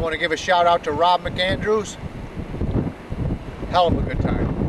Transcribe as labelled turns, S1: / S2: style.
S1: want to give a shout out to Rob McAndrews. Hell of a good time.